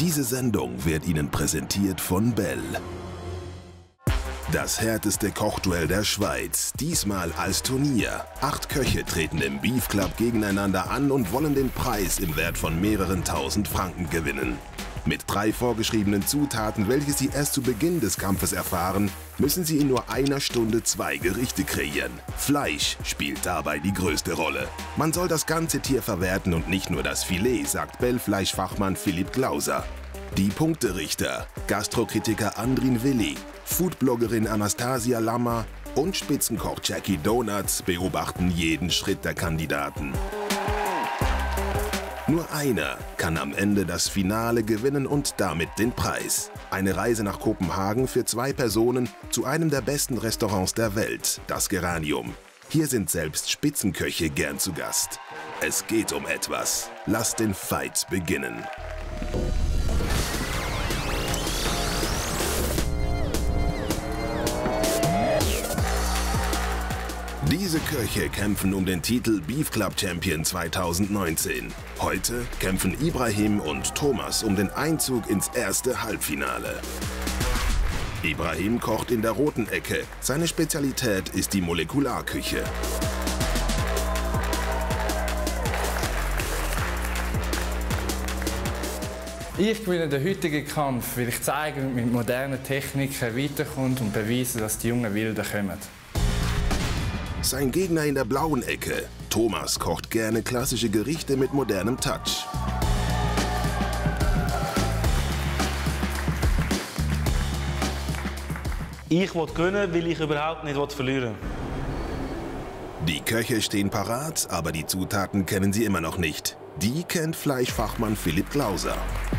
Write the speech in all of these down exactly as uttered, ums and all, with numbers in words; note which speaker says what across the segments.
Speaker 1: Diese Sendung wird Ihnen präsentiert von Bell. Das härteste Kochduell der Schweiz, diesmal als Turnier. Acht Köche treten im Beef Club gegeneinander an und wollen den Preis im Wert von mehreren tausend Franken gewinnen. Mit drei vorgeschriebenen Zutaten, welche Sie erst zu Beginn des Kampfes erfahren, müssen Sie in nur einer Stunde zwei Gerichte kreieren. Fleisch spielt dabei die größte Rolle. Man soll das ganze Tier verwerten und nicht nur das Filet, sagt Bell-Fleischfachmann Philipp Glauser. Die Punkterichter, Gastrokritiker Andrin Willi, Foodbloggerin Anastasia Lammer und Spitzenkoch Jackie Donuts beobachten jeden Schritt der Kandidaten. Nur einer kann am Ende das Finale gewinnen und damit den Preis. Eine Reise nach Kopenhagen für zwei Personen zu einem der besten Restaurants der Welt, das Geranium. Hier sind selbst Spitzenköche gern zu Gast. Es geht um etwas. Lasst den Fight beginnen. Diese Köche kämpfen um den Titel Beef Club Champion zweitausendneunzehn. Heute kämpfen Ibrahim und Thomas um den Einzug ins erste Halbfinale. Ibrahim kocht in der roten Ecke. Seine Spezialität ist die Molekularküche.
Speaker 2: Ich gewinne den heutigen Kampf, weil ich zeige, wie man mit modernen Techniken weiterkommt und beweise, dass die jungen Wilden kommen.
Speaker 1: Sein Gegner in der blauen Ecke. Thomas kocht gerne klassische Gerichte mit modernem Touch.
Speaker 3: Ich will gewinnen, weil ich überhaupt nicht verlieren will.
Speaker 1: Die Köche stehen parat, aber die Zutaten kennen sie immer noch nicht. Die kennt Fleischfachmann Philipp Glauser.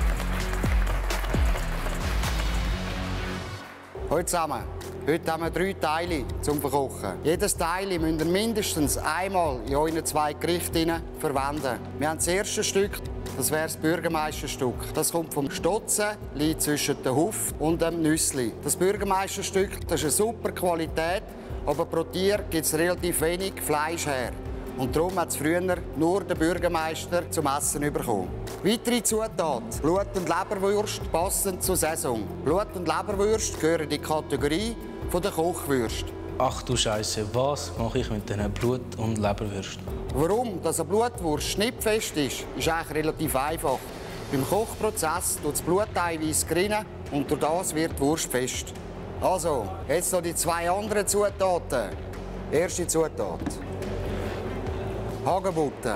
Speaker 4: Hallo zusammen. Heute haben wir drei Teile zum Verkochen. Jedes Teil müsst ihr mindestens einmal in euren zwei Gerichten verwenden. Wir haben das erste Stück, das wäre das Bürgermeisterstück. Das kommt vom Stotzen, liegt zwischen dem Huf und dem Nüssli. Das Bürgermeisterstück, das ist eine super Qualität, aber pro Tier gibt es relativ wenig Fleisch her. Und darum hat es früher nur der Bürgermeister zum Essen bekommen. Weitere Zutaten: Blut- und Leberwürste passend zur Saison. Blut- und Leberwürste gehören in die Kategorie der Kochwürste.
Speaker 3: Ach du Scheiße, was mache ich mit diesen Blut- und Leberwürsten?
Speaker 4: Warum dass eine Blutwurst schnittfest ist, ist eigentlich relativ einfach. Beim Kochprozess wird das Blut teilweise gerinnen und durch das wird die Wurst fest. Also, jetzt noch die zwei anderen Zutaten. Erste Zutat: Hagebutten.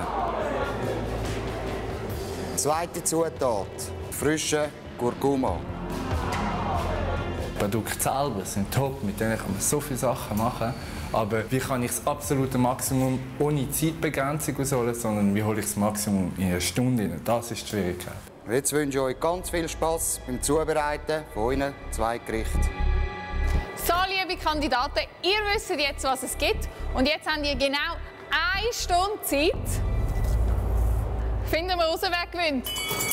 Speaker 4: Zweite Zutat: frische Kurkuma.
Speaker 2: Die Produkte selber sind top, mit denen kann man so viele Sachen machen. Aber wie kann ich das absolute Maximum ohne Zeitbegrenzung rausholen, sondern wie hole ich das Maximum in einer Stunde rein? Das ist die Schwierigkeit.
Speaker 4: Jetzt wünsche ich euch ganz viel Spass beim Zubereiten von euren zwei Gerichten.
Speaker 5: So, liebe Kandidaten, ihr wisst jetzt, was es gibt. Und jetzt habt ihr genau eine Stunde Zeit. Finden wir raus, wer gewinnt.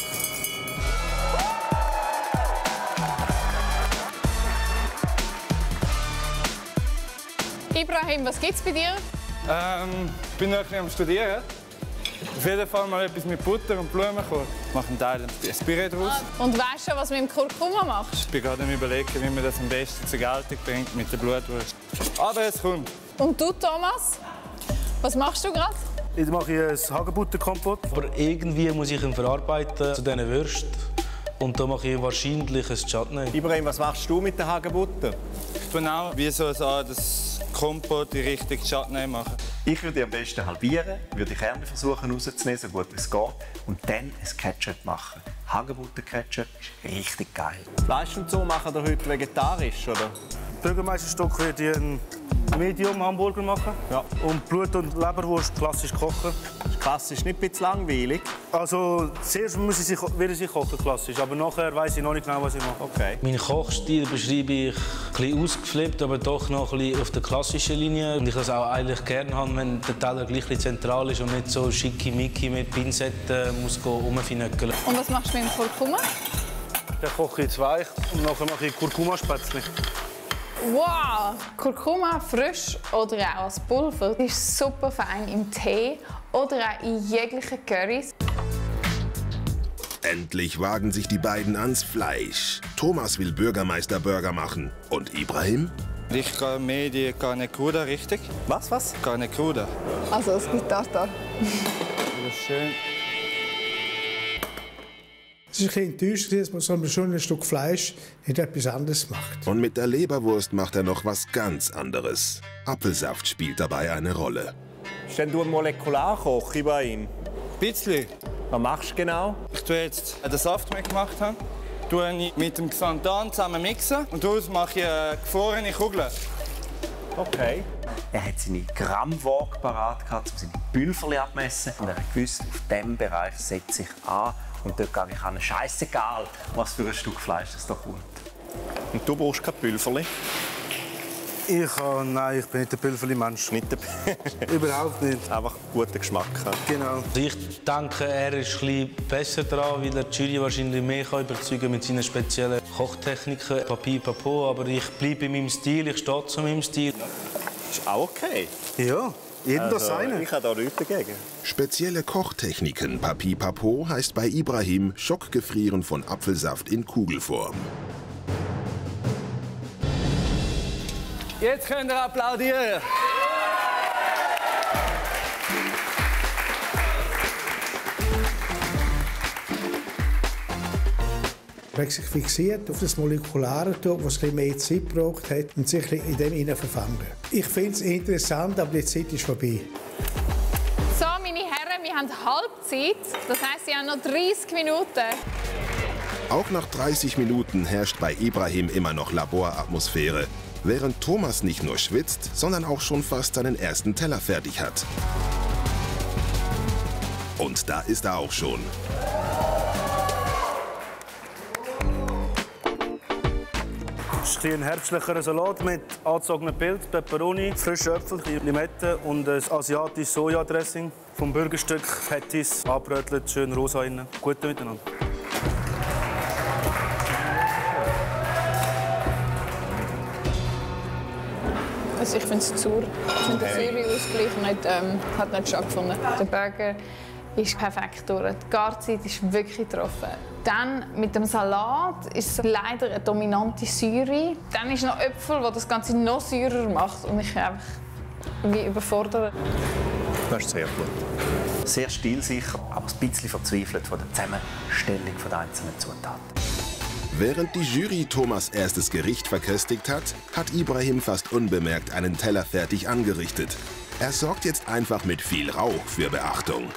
Speaker 5: Ibrahim, was gibt's bei dir?
Speaker 2: Ähm, ich bin noch ein bisschen am Studieren. Auf jeden Fall mal etwas mit Butter und Blumenkohl. Ich mache einen Teil ein Püree draus.
Speaker 5: Und weißt du schon, was du mit dem Kurkuma machst?
Speaker 2: Ich bin gerade am Überlegen, wie man das am besten zur Geltung bringt mit der Blutwurst. Aber es kommt.
Speaker 5: Und du, Thomas? Was machst du gerade?
Speaker 6: Ich mache ein Hagebutterkompott.
Speaker 3: Aber irgendwie muss ich ihn verarbeiten zu diesen Würsten. Und da mache ich wahrscheinlich ein Chutney.
Speaker 7: Ibrahim, was machst du mit der Hagebutter?
Speaker 2: Ich tue auch wie so das Kompott die richtige Chutney machen.
Speaker 7: Ich würde am besten halbieren, würde die Kerne versuchen rauszunehmen, so gut es geht, und dann ein Ketchup machen. Hagebutter-Ketchup ist richtig geil. Fleisch und so machen wir heute vegetarisch, oder?
Speaker 6: Bürgermeisterstück würde ich einen Medium-Hamburger machen.
Speaker 7: Ja.
Speaker 6: Und Blut- und Leberwurst klassisch kochen.
Speaker 7: Klassisch nicht ein bisschen langweilig?
Speaker 6: Also zuerst muss ich sie, werde ich sie kochen, klassisch. Aber nachher weiss ich noch nicht genau, was ich mache.
Speaker 7: Okay.
Speaker 3: Meinen Kochstil beschreibe ich ein bisschen ausgeflippt, aber doch noch ein bisschen auf der klassischen Linie. Und ich das auch eigentlich gerne haben, wenn der Teller gleich zentral ist und nicht so schickimicki mit Pinzetten muss rumfinöckeln.
Speaker 5: Und was machst du mit dem Kurkuma?
Speaker 6: Dann koche ich zwei und nachher mache ich Kurkuma-Spätzle.
Speaker 5: Wow! Kurkuma frisch oder auch als Pulver ist super fein im Tee oder auch in jeglichen Currys.
Speaker 1: Endlich wagen sich die beiden ans Fleisch. Thomas will Bürgermeister-Burger machen. Und Ibrahim?
Speaker 2: Ich gehe mehr die Carne Cruda, richtig?
Speaker 7: Was, was?
Speaker 2: Carne Cruda.
Speaker 5: Also, es gibt Tartar.
Speaker 2: Schön.
Speaker 8: Es war ein bisschen enttäuscht, dass man so ein schönes Stück Fleisch nicht etwas anderes macht.
Speaker 1: Und mit der Leberwurst macht er noch was ganz anderes. Apfelsaft spielt dabei eine Rolle.
Speaker 7: Bist denn du ein Molekularkoch, Ibrahim?
Speaker 2: Ein bisschen.
Speaker 7: Was machst du genau?
Speaker 2: Ich tue jetzt den Saft, den wir gemacht haben, tue ich mit dem Xanthan zusammen mixen und daraus mache ich eine gefrorene Kugel.
Speaker 7: Okay. Er hat seine Grammwaage parat gehabt, um seine Pülverli abmessen. Und er wusste, auf diesem Bereich setze ich an. Und dort gehe ich an. Scheissegal, was für ein Stück Fleisch es da kommt. Und du brauchst kein Pülverli?
Speaker 6: Ich, oh nein, ich bin nicht der Pülverli-Mensch.
Speaker 7: Nicht der
Speaker 6: Überhaupt nicht.
Speaker 7: Einfach guten Geschmack.
Speaker 6: Genau.
Speaker 3: Ich denke, er ist ein bisschen besser dran, weil er die Jury wahrscheinlich mehr überzeugen kann mit seinen speziellen Kochtechniken. Papi, Papo, aber ich bleibe in meinem Stil, ich stehe zu meinem Stil.
Speaker 7: Ist auch okay.
Speaker 6: Ja, jedem das seine.
Speaker 7: Ich habe da nichts dagegen.
Speaker 1: Spezielle Kochtechniken Papi Papo heißt bei Ibrahim Schockgefrieren von Apfelsaft in Kugelform.
Speaker 2: Jetzt könnt ihr applaudieren.
Speaker 8: Er hat sich fixiert auf das molekulare Tuch, das ein bisschen mehr Zeit gebraucht hat und sich in dem hinein verfangen. Ich finde es interessant, aber die Zeit ist vorbei.
Speaker 5: So, meine Herren, wir haben Halbzeit. Das heisst, Sie haben noch dreißig Minuten.
Speaker 1: Auch nach dreißig Minuten herrscht bei Ibrahim immer noch Laboratmosphäre, während Thomas nicht nur schwitzt, sondern auch schon fast seinen ersten Teller fertig hat. Und da ist er auch schon.
Speaker 6: Das ist ein herbstlicher Salat mit angezogenen Pilz, Peperoni, frischen Äpfel, Limette und ein asiatisches Sojadressing. Vom Burgerstück, Patties, angebrötelt, schön rosa innen. Gut miteinander.
Speaker 5: Also ich finde es zu sauer. Ich finde, der Säureausgleich nicht, ähm, hat nicht stattgefunden. Der Burger ist perfekt durch. Die Garzeit ist wirklich getroffen. Dann mit dem Salat ist es leider eine dominante Säure. Dann ist noch Äpfel, die das Ganze noch säurer macht. Und ich bin einfach wie überfordert.
Speaker 7: Das ist sehr gut. Sehr stilsicher, aber ein bisschen verzweifelt von der Zusammenstellung der einzelnen Zutaten.
Speaker 1: Während die Jury Thomas' erstes Gericht verköstigt hat, hat Ibrahim fast unbemerkt einen Teller fertig angerichtet. Er sorgt jetzt einfach mit viel Rauch für Beachtung.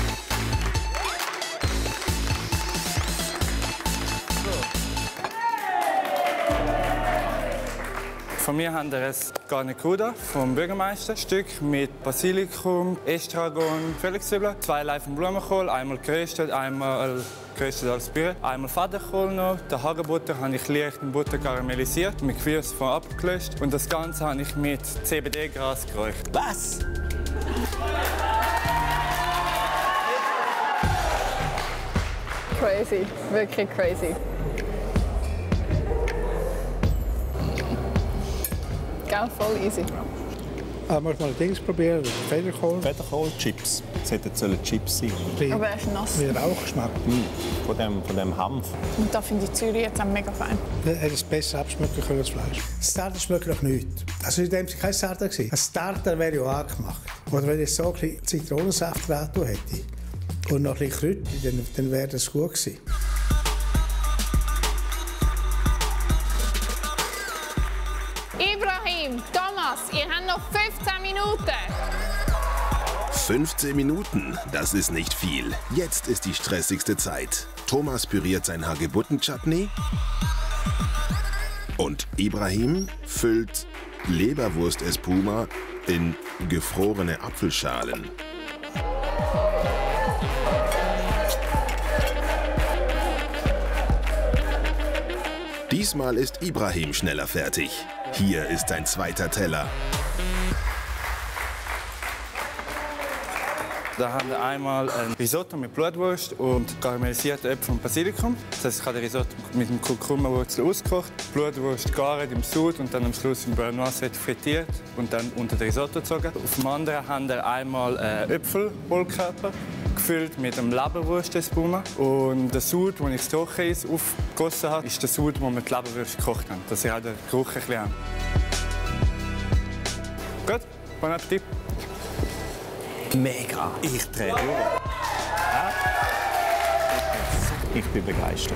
Speaker 2: Von mir haben wir ein Carne Cruda vom Bürgermeister, Stück mit Basilikum, Estragon, Frühlingszwiebeln, zwei Leifen Blumenkohl, einmal geröstet, einmal geröstet als Püree, einmal Federkohl noch. Den Hagebutter habe ich leicht in Butter karamellisiert, mit Gewürz von abgelöscht und das Ganze habe ich mit C B D-Gras geräuchert.
Speaker 7: Was?
Speaker 5: Crazy, wirklich crazy. Gell, voll easy.
Speaker 8: Aber man muss mal Dings probieren, Federkohl.
Speaker 7: Federkohl, Chips. Es hätten Chips sein.
Speaker 5: Aber er ist nass.
Speaker 8: Mit Rauchgeschmack.
Speaker 7: Mm, von, dem, von dem Hanf.
Speaker 5: Und da finde ich Zürich jetzt auch mega fein.
Speaker 8: Er hätte es besser abschmecken können als Fleisch. Das Starter schmeckt noch nichts. Also in dem Sinne kein Starter gewesen. Ein Starter wäre ja angemacht. Oder wenn ich so ein bisschen Zitronensaft rein hätte und noch ein bisschen Kräuter, dann, dann wäre das gut gewesen.
Speaker 5: Ibrahim, Thomas, ihr habt noch fünfzehn Minuten.
Speaker 1: fünfzehn Minuten, das ist nicht viel. Jetzt ist die stressigste Zeit. Thomas püriert sein Hagebutten-Chutney und Ibrahim füllt Leberwurst-Espuma in gefrorene Apfelschalen. Diesmal ist Ibrahim schneller fertig. Hier ist sein zweiter Teller.
Speaker 2: Da haben wir einmal ein Risotto mit Blutwurst und karamellisierte Äpfel und Basilikum. Das heisst, ich habe den Risotto mit dem Kurkuma-Wurzel ausgekocht, Blutwurst gegart im Sud und dann am Schluss im Beurre Noir frittiert und dann unter den Risotto gezogen. Auf dem anderen haben wir einmal einen Äpfelwollkörper, gefüllt mit dem Leberwurst-Espuma. Und der Sud, den ich das Trockneis aufgegossen habe, ist der Sud, den wir die Leberwurst gekocht haben. Dass ich auch den Geruch ein bisschen habe. Gut, bon Appetit.
Speaker 7: Mega. Ich drehe durch. Ja. Ich bin begeistert.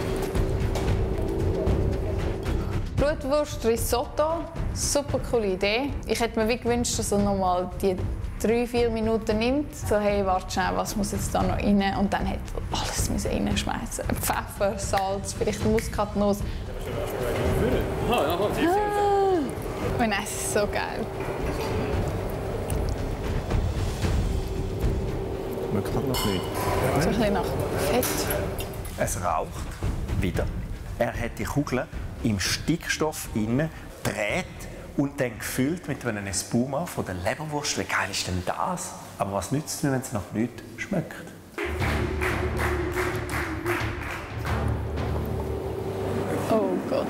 Speaker 5: Blutwurst Risotto, super coole Idee. Ich hätte mir wie gewünscht, dass er noch mal die drei, vier Minuten nimmt. So, hey, warte schnell, was muss jetzt da noch rein? Und dann hätte er alles reinschmeißen. Pfeffer, Salz, vielleicht Muskatnuss. Ah, und es ist so geil.
Speaker 7: Man kann noch nicht.
Speaker 5: So ein bisschen nach Fett.
Speaker 7: Es raucht wieder. Er hat die Kugeln im Stickstoff innen dreht und dann gefüllt mit einem Espuma von der Leberwurst. Wie geil ist denn das? Aber was nützt es mir, wenn es nach nichts schmeckt?
Speaker 5: Oh Gott.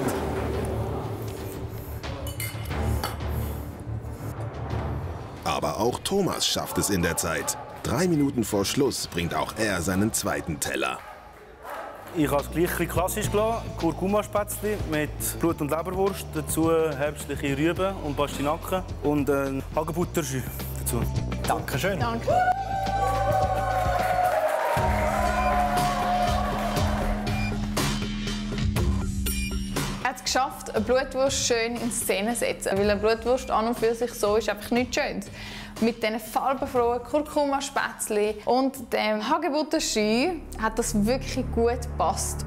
Speaker 1: Aber auch Thomas schafft es in der Zeit. Drei Minuten vor Schluss bringt auch er seinen zweiten Teller.
Speaker 6: Ich habe es gleich klassisch gelassen. Kurkuma-Spätzle mit Blut- und Leberwurst. Dazu herbstliche Rüben und Pastinaken. Und ein Hagebutterjus dazu.
Speaker 7: Dankeschön.
Speaker 5: Danke. Er hat es geschafft, eine Blutwurst schön in Szene zu setzen. Weil eine Blutwurst an und für sich so ist einfach nichts Schönes. Mit diesen farbenfrohen Kurkuma-Spätzle und dem Hagebutterjus hat das wirklich gut gepasst.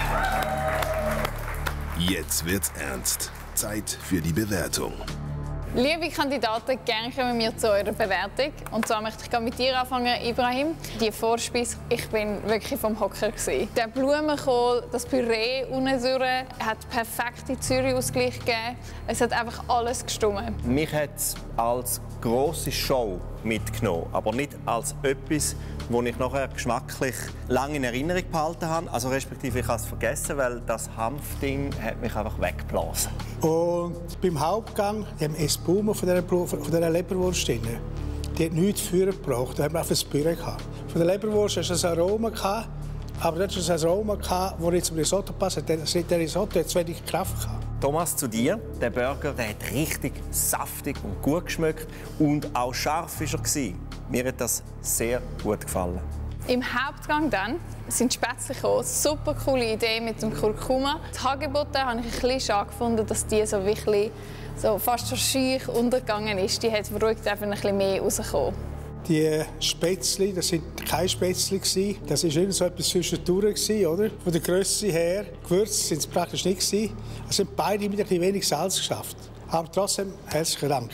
Speaker 1: Jetzt wird's ernst. Zeit für die Bewertung.
Speaker 5: Liebe Kandidaten, gerne kommen wir zu eurer Bewertung. Und zwar möchte ich mit dir anfangen, Ibrahim. Die Vorspeise, ich bin wirklich vom Hocker gewesen. Der Blumenkohl, das Püree unten durch, hat perfekte Zürich-Ausgleich gegeben. Es hat einfach alles gestimmt.
Speaker 7: Mich hat es als grosse Show mitgenommen, aber nicht als etwas, das ich nachher geschmacklich lange in Erinnerung behalten habe. Also respektive ich habe es vergessen, weil das Hanfding hat mich einfach weggeblasen.
Speaker 8: Und beim Hauptgang, dem Espuma von dieser, von dieser Leberwurst drin, die hat nichts für gebraucht. Da haben wir einfach das Püree gehabt. Von der Leberwurst hast du ein Aroma gehabt, aber dort hast du ein Aroma gehabt, das nicht zum Risotto passt. Der Risotto hat zu wenig Kraft gehabt.
Speaker 7: Thomas, zu dir. Der Burger der hat richtig saftig und gut geschmeckt und auch scharf war er. Mir hat das sehr gut gefallen.
Speaker 5: Im Hauptgang dann sind Spätzle gekommen. Super coole Idee mit dem Kurkuma. Die Hagebutte habe ich ein bisschen schade gefunden, dass die so wirklich so fast so schüch untergegangen ist. Die hat beruhigt einfach ein bisschen mehr rausgekommen.
Speaker 8: Die Spätzle, das sind keine Spätzle gsi. Das war irgend so etwas zwischendurch, oder? Von der Grösse her. Gewürzt sind es praktisch nicht gsi. Es sind beide mit ein bisschen wenig Salz geschafft. Aber trotzdem herzlichen Dank.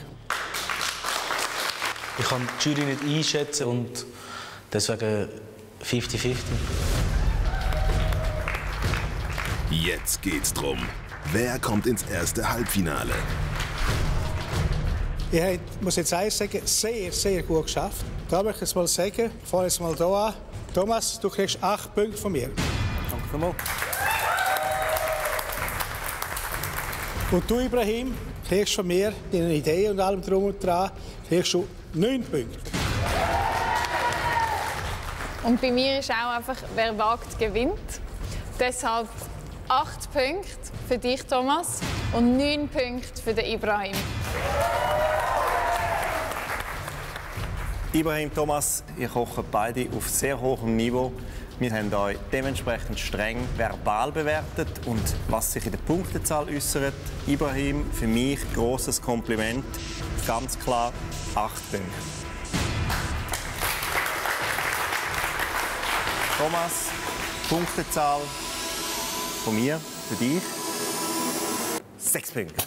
Speaker 3: Ich kann die Jury nicht einschätzen und deswegen fünfzig fünfzig.
Speaker 1: Jetzt geht's drum. Wer kommt ins erste Halbfinale?
Speaker 8: Ihr habt, muss jetzt eins sagen, sehr, sehr gut geschafft. Da möchte ich es mal sagen, ich fange jetzt mal hier an. Thomas, du kriegst acht Punkte von mir.
Speaker 6: Danke vielmals.
Speaker 8: Und du, Ibrahim, kriegst von mir deine Idee und allem drum und dran, kriegst du neun Punkte.
Speaker 5: Und bei mir ist auch einfach, wer wagt, gewinnt. Deshalb acht Punkte für dich, Thomas, und neun Punkte für den Ibrahim.
Speaker 7: Ibrahim, Thomas, ihr kocht beide auf sehr hohem Niveau. Wir haben euch dementsprechend streng verbal bewertet und was sich in der Punktezahl äußert. Ibrahim, für mich grosses Kompliment. Ganz klar acht Punkte. Thomas, Punktezahl von mir, für dich, sechs Punkte.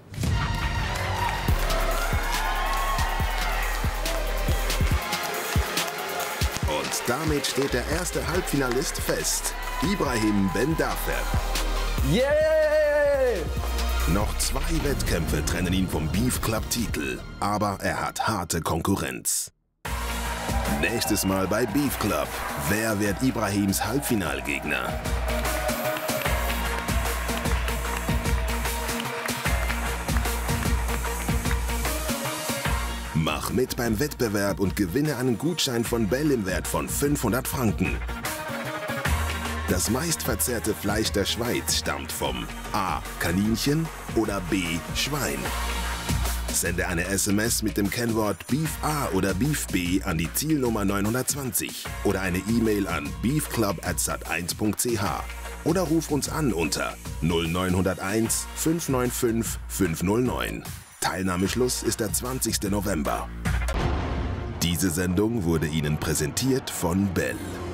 Speaker 1: Und damit steht der erste Halbfinalist fest. Ibrahim Ben Dafer.
Speaker 7: Yeah!
Speaker 1: Noch zwei Wettkämpfe trennen ihn vom Beef Club-Titel. Aber er hat harte Konkurrenz. Nächstes Mal bei Beef Club. Wer wird Ibrahims Halbfinalgegner? Mach mit beim Wettbewerb und gewinne einen Gutschein von Bell im Wert von fünfhundert Franken. Das meistverzehrte Fleisch der Schweiz stammt vom A. Kaninchen oder B. Schwein. Sende eine S M S mit dem Kennwort Beef A oder Beef B an die Zielnummer neunhundertzwanzig oder eine E-Mail an beefclub at sat eins punkt c h oder ruf uns an unter null neun null eins fünf neun fünf fünf null neun. Teilnahmeschluss ist der zwanzigste November. Diese Sendung wurde Ihnen präsentiert von Bell.